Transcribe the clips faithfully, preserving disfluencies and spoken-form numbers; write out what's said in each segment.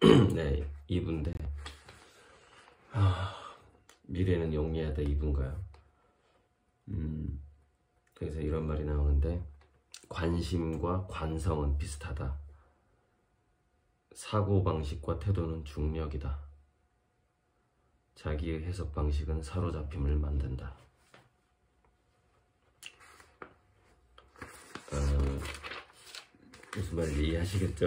네, 이 부인데 아, 미래는 용이하다 이 부인가요? 음, 그래서 이런 말이 나오는데, 관심과 관성은 비슷하다. 사고방식과 태도는 중력이다. 자기의 해석 방식은 사로잡힘을 만든다. 어, 무슨 말인지 이해하시겠죠?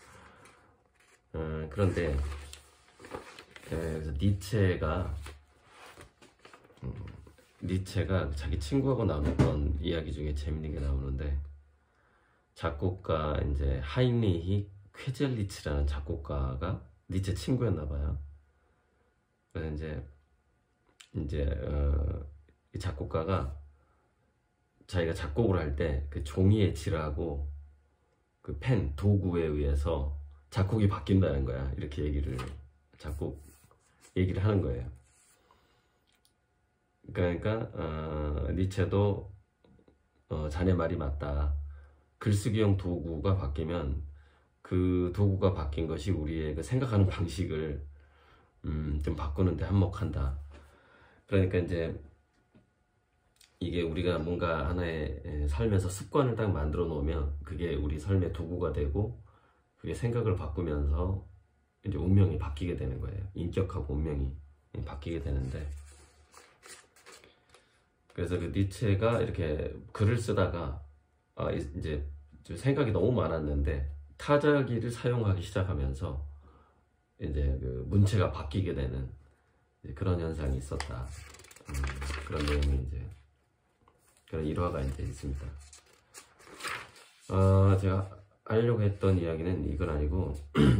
어, 그런데 그래서 니체가 음, 니체가 자기 친구하고 나눴던 이야기 중에 재밌는 게 나오는데, 작곡가 이제 하인리히 쾌젤리츠라는 작곡가가 니체 친구였나 봐요. 그래서 이제 이제 어, 이 작곡가가 자기가 작곡을 할 때 그 종이에 칠하고 그 펜 도구에 의해서 작곡이 바뀐다는 거야. 이렇게 얘기를 작곡 얘기를 하는 거예요. 그러니까 어, 니체도 어, 자네 말이 맞다. 글쓰기용 도구가 바뀌면 그 도구가 바뀐 것이 우리의 그 생각하는 방식을 음, 좀 바꾸는데 한몫한다. 그러니까 이제 이게 우리가 뭔가 하나의 삶에서 습관을 딱 만들어 놓으면 그게 우리 삶의 도구가 되고, 그게 생각을 바꾸면서 이제 운명이 바뀌게 되는 거예요. 인격하고 운명이 바뀌게 되는데, 그래서 그 니체가 이렇게 글을 쓰다가 아, 이제 생각이 너무 많았는데 타자기를 사용하기 시작하면서 이제 그 문체가 바뀌게 되는 그런 현상이 있었다. 음, 그런 내용이 이제 그런 일화가 이제 있습니다. 어, 제가 하려고 했던 이야기는 이건 아니고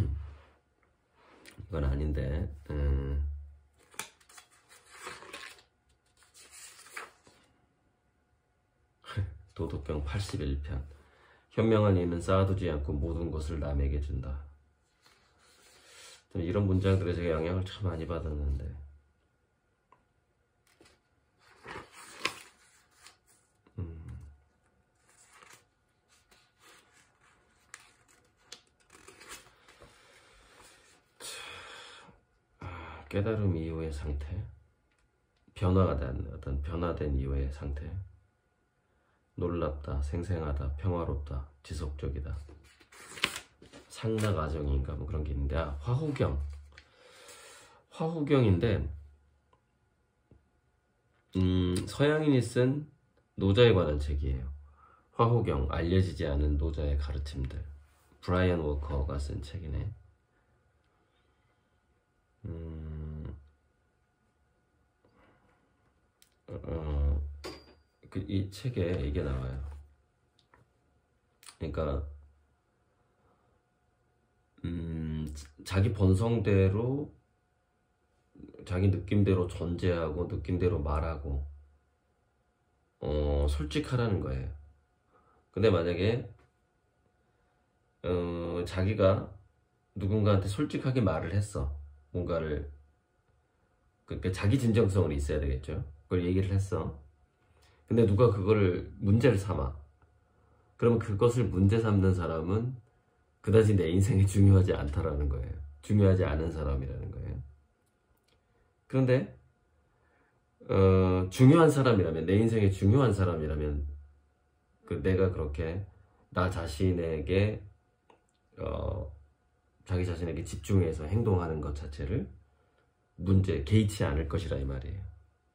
이건 아닌데 음, 도덕경 팔십일 편. 현명한 이는 쌓아두지 않고 모든 것을 남에게 준다. 이런 문장들에 제가 영향을 참 많이 받았는데, 음. 아, 깨달음 이후의 상태, 변화가 된 어떤 변화된 이후의 상태. 놀랍다, 생생하다, 평화롭다, 지속적이다. 상나가정인가 뭐 그런 게 있는데, 아, 화후경. 화후경인데 음, 서양인이 쓴 노자에 관한 책이에요. 화후경, 알려지지 않은 노자의 가르침들. 브라이언 워커가 쓴 책이네. 음, 어, 그, 이 책에 이게 나와요. 그러니까 음, 자기 본성대로, 자기 느낌대로 존재하고 느낌대로 말하고 어, 솔직하라는 거예요. 근데 만약에 어, 자기가 누군가한테 솔직하게 말을 했어. 뭔가를, 그러니까 자기 진정성은 있어야 되겠죠. 그걸 얘기를 했어. 근데 누가 그거를 문제를 삼아. 그러면 그것을 문제 삼는 사람은 그다지 내 인생에 중요하지 않다라는 거예요. 중요하지 않은 사람이라는 거예요. 그런데 어, 중요한 사람이라면, 내 인생에 중요한 사람이라면, 그 내가 그렇게 나 자신에게 어, 자기 자신에게 집중해서 행동하는 것 자체를 문제, 개의치 않을 것이라 이 말이에요.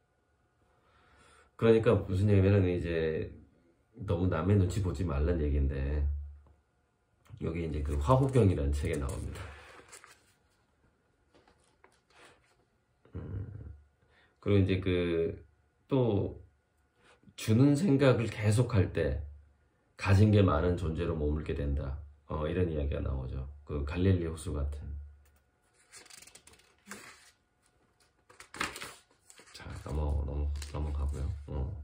그러니까 무슨 얘기냐면, 이제 너무 남의 눈치 보지 말란 얘기인데, 여기 이제 그 화후경이라는 책에 나옵니다. 음, 그리고 이제 그 또 주는 생각을 계속할 때 가진 게 많은 존재로 머물게 된다. 어, 이런 이야기가 나오죠. 그 갈릴리 호수 같은. 자, 넘어 넘어 넘어가고요. 어.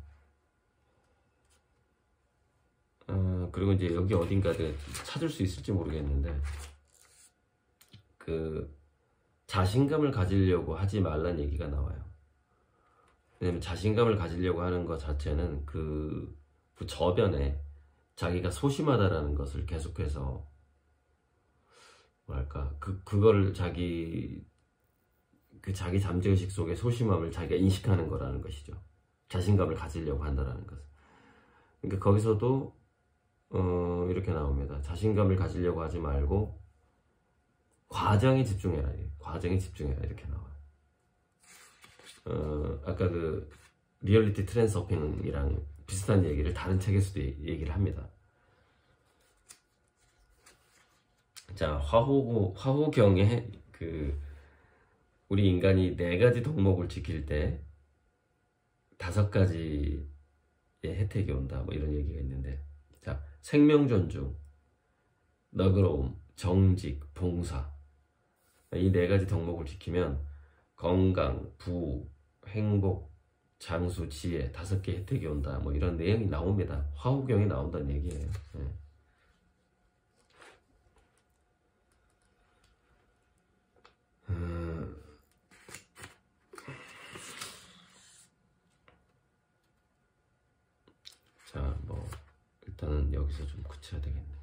어, 그리고 이제 여기 어딘가 찾을 수 있을지 모르겠는데, 그 자신감을 가지려고 하지 말란 얘기가 나와요. 왜냐면 자신감을 가지려고 하는 것 자체는 그, 그 저변에 자기가 소심하다라는 것을 계속해서 뭐랄까 그 그거를 자기 그 자기 잠재의식 속의 소심함을 자기가 인식하는 거라는 것이죠. 자신감을 가지려고 한다라는 것은. 그러니까 거기서도 어, 이렇게 나옵니다. 자신감을 가지려고 하지 말고 과정에 집중해라. 과정에 집중해라. 이렇게 나와요. 어, 아까 그 리얼리티 트랜스서핑이랑 비슷한 얘기를 다른 책에서도 얘기를 합니다. 자, 화호, 화호경에 그 우리 인간이 네 가지 덕목을 지킬 때 다섯 가지의 혜택이 온다. 뭐 이런 얘기가 있는데, 자, 생명 존중, 너그러움, 정직, 봉사. 이 네 가지 덕목을 지키면 건강, 부우, 행복, 장수, 지혜 다섯 개 혜택이 온다. 뭐 이런 내용이 나옵니다. 화호경에 나온다는 얘기예요. 네. 음... 자, 뭐 일단은 여기서 좀 그쳐야 되겠네.